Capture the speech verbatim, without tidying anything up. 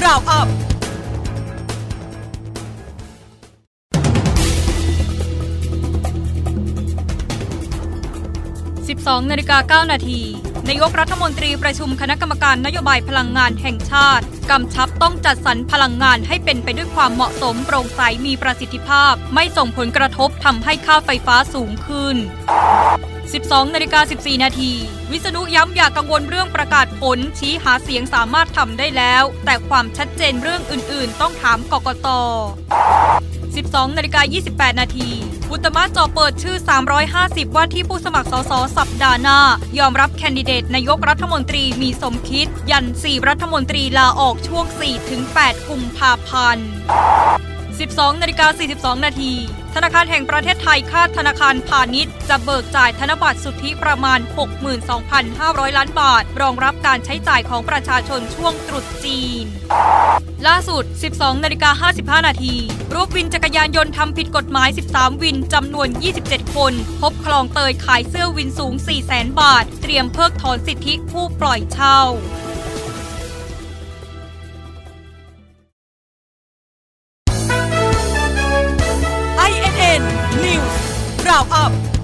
Round Upสิบสองนาฬิกาเก้านาทีนายกรัฐมนตรีประชุมคณะกรรมการนโยบายพลังงานแห่งชาติกำชับต้องจัดสรรพลังงานให้เป็นไปด้วยความเหมาะสมโปร่งใสมีประสิทธิภาพไม่ส่งผลกระทบทำให้ค่าไฟฟ้าสูงขึ้นสิบสองนาฬิกาสิบสี่นาทีวิษณุย้ำอย่ากังวลเรื่องประกาศผลชี้หาเสียงสามารถทำได้แล้วแต่ความชัดเจนเรื่องอื่นๆต้องถามกกต. สิบสองนาฬิกายี่สิบแปดนาทีอุตมะจ่อเปิดชื่อสามร้อยห้าสิบว่าที่ผู้สมัครสสสัปดาห์หน้ายอมรับแคนดิเดตนายกรัฐมนตรีมีสมคิดยันสี่รัฐมนตรีลาออกช่วง สี่ถึงแปด กุมภาพันธ์ สิบสองนาฬิกาสี่สิบสองนาทีธนาคารแห่งประเทศไทยคาดธนาคารพาณิชย์จะเบิกจ่ายธนบัตรสุทธิประมาณ หกหมื่นสองพันห้าร้อย ล้านบาทรองรับการใช้จ่ายของประชาชนช่วงตรุษจีนล่าสุด สิบสองนาฬิกาห้าสิบห้านาทีรวบวินจักรยานยนต์ทำผิดกฎหมายสิบสามวินจำนวนยี่สิบเจ็ดคนพบคลองเตยขายเสื้อวินสูง สี่แสน บาทเตรียมเพิกถอนสิทธิผู้ปล่อยเช่าไอ เอ็น เอ็น News Round Up